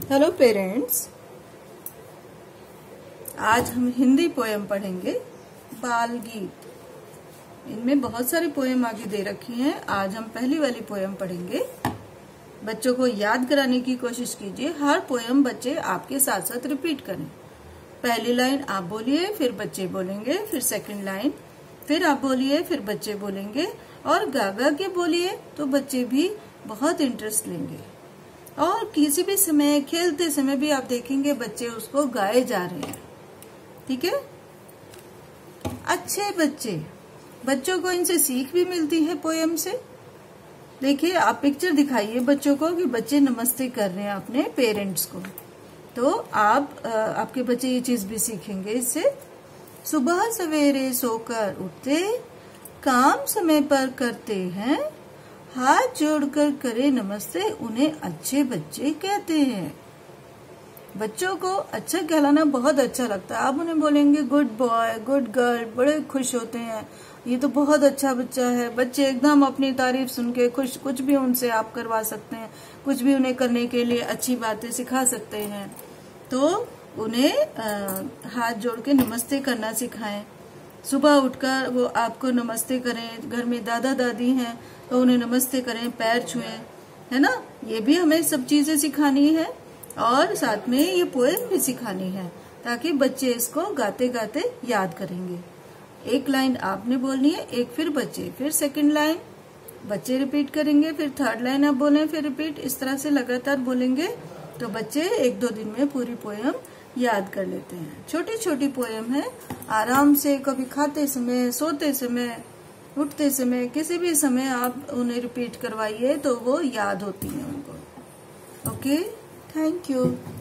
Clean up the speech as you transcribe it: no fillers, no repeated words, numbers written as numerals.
Hello parents, आज हम Hindi poem पढ़ेंगे। बाल गीत। इनमें बहुत सारी पोएम आगे दे रखी हैं। आज हम पहली वाली पोएम पढ़ेंगे। बच्चों को याद कराने की कोशिश कीजिए। हर पोएम बच्चे आपके साथ साथ रिपीट करें। पहली लाइन आप बोलिए, फिर बच्चे बोलेंगे, फिर सेकंड लाइन फिर आप बोलिए, फिर बच्चे बोलेंगे, और गा गा के बोलिए तो बच्चे भी बहुत इंटरेस्ट लेंगे। और किसी भी समय, खेलते समय भी आप देखेंगे बच्चे उसको गाए जा रहे हैं। ठीक है। अच्छे बच्चों को इनसे सीख भी मिलती है पोएम से। देखिए, आप पिक्चर दिखाइए बच्चों को कि बच्चे नमस्ते कर रहे हैं अपने पेरेंट्स को, तो आपके बच्चे ये चीज भी सीखेंगे इससे। सुबह सवेरे सोकर उठते, काम समय पर करते हैं, हाथ जोड़कर करे नमस्ते, उन्हें अच्छे बच्चे कहते हैं। बच्चों को अच्छा कहलाना बहुत अच्छा लगता है। आप उन्हें बोलेंगे गुड बॉय, गुड गर्ल, बड़े खुश होते हैं, ये तो बहुत अच्छा बच्चा है। बच्चे एकदम अपनी तारीफ सुन के खुश। कुछ भी उनसे आप करवा सकते हैं, कुछ भी उन्हें करने के लिए अच्छी बातें सिखा सकते हैं। तो उन्हें हाथ जोड़ के नमस्ते करना सिखाएं। सुबह उठकर वो आपको नमस्ते करें। घर में दादा दादी हैं तो उन्हें नमस्ते करें, पैर छुएं, है ना। ये भी हमें सब चीजें सिखानी है और साथ में ये पोएम भी सिखानी है, ताकि बच्चे इसको गाते गाते याद करेंगे। एक लाइन आपने बोलनी है, एक फिर बच्चे, फिर सेकंड लाइन बच्चे रिपीट करेंगे, फिर थर्ड लाइन आप बोलें, फिर रिपीट। इस तरह से लगातार बोलेंगे तो बच्चे 1-2 दिन में पूरी पोएम याद कर लेते हैं। छोटी छोटी पोएम है, आराम से कभी खाते समय, सोते समय, उठते समय, किसी भी समय आप उन्हें रिपीट करवाइए तो वो याद होती है उनको। Okay, thank you.